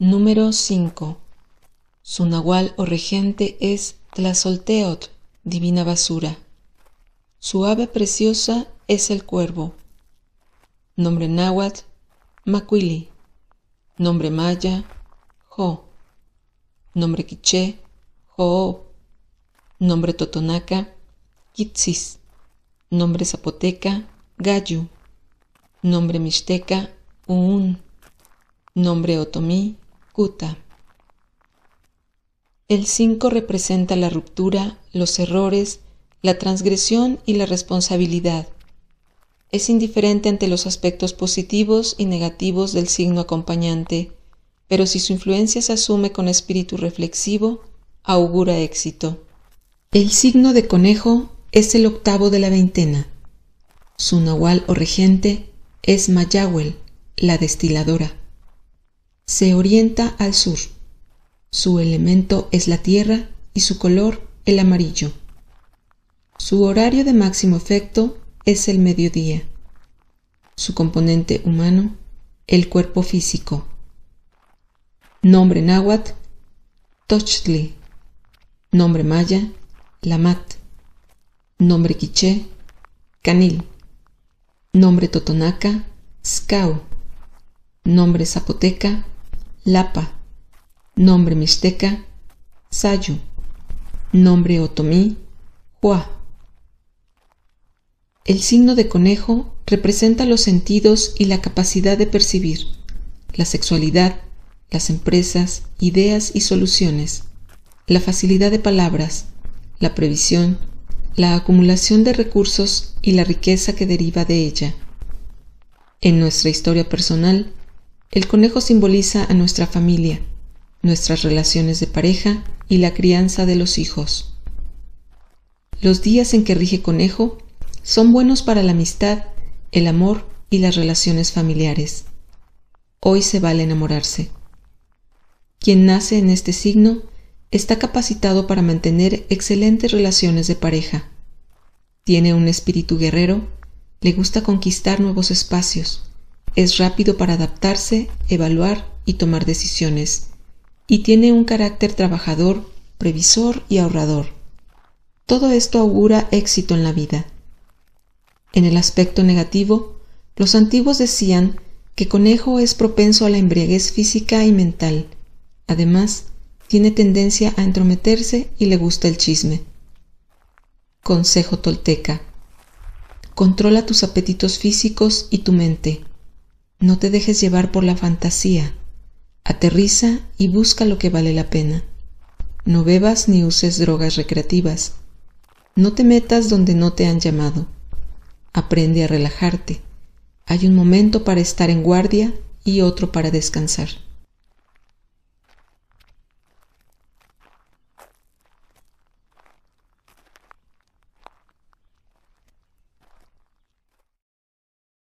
Número 5. Su nahual o regente es Tlazolteotl, divina basura. Su ave preciosa es el cuervo. Nombre náhuatl, Macuili. Nombre maya, Jo. Nombre quiché, Joó. Nombre totonaca, Quitzis. Nombre zapoteca, Gayu. Nombre mixteca, Uún. Nombre otomí, Cuta. El 5 representa la ruptura, los errores, la transgresión y la responsabilidad. Es indiferente ante los aspectos positivos y negativos del signo acompañante, pero si su influencia se asume con espíritu reflexivo, augura éxito. El signo de conejo es el 8º de la veintena. Su nahual o regente es Mayahuel, la destiladora. Se orienta al sur. Su elemento es la tierra y su color el amarillo. Su horario de máximo efecto es el mediodía. Su componente humano, el cuerpo físico. Nombre náhuatl, Tochtli. Nombre maya, Lamat. Nombre quiché, Canil. Nombre totonaca, Scau. Nombre zapoteca, Lapa. Nombre mixteca, Sayu. Nombre otomí, Hua. El signo de conejo representa los sentidos y la capacidad de percibir, la sexualidad, las empresas, ideas y soluciones, la facilidad de palabras, la previsión, la acumulación de recursos y la riqueza que deriva de ella. En nuestra historia personal, el conejo simboliza a nuestra familia, nuestras relaciones de pareja y la crianza de los hijos. Los días en que rige conejo son buenos para la amistad, el amor y las relaciones familiares. Hoy se vale enamorarse. Quien nace en este signo está capacitado para mantener excelentes relaciones de pareja. Tiene un espíritu guerrero, le gusta conquistar nuevos espacios, es rápido para adaptarse, evaluar y tomar decisiones, y tiene un carácter trabajador, previsor y ahorrador. Todo esto augura éxito en la vida. En el aspecto negativo, los antiguos decían que conejo es propenso a la embriaguez física y mental. Además, tiene tendencia a entrometerse y le gusta el chisme. Consejo tolteca: controla tus apetitos físicos y tu mente. No te dejes llevar por la fantasía. Aterriza y busca lo que vale la pena. No bebas ni uses drogas recreativas. No te metas donde no te han llamado. Aprende a relajarte. Hay un momento para estar en guardia y otro para descansar.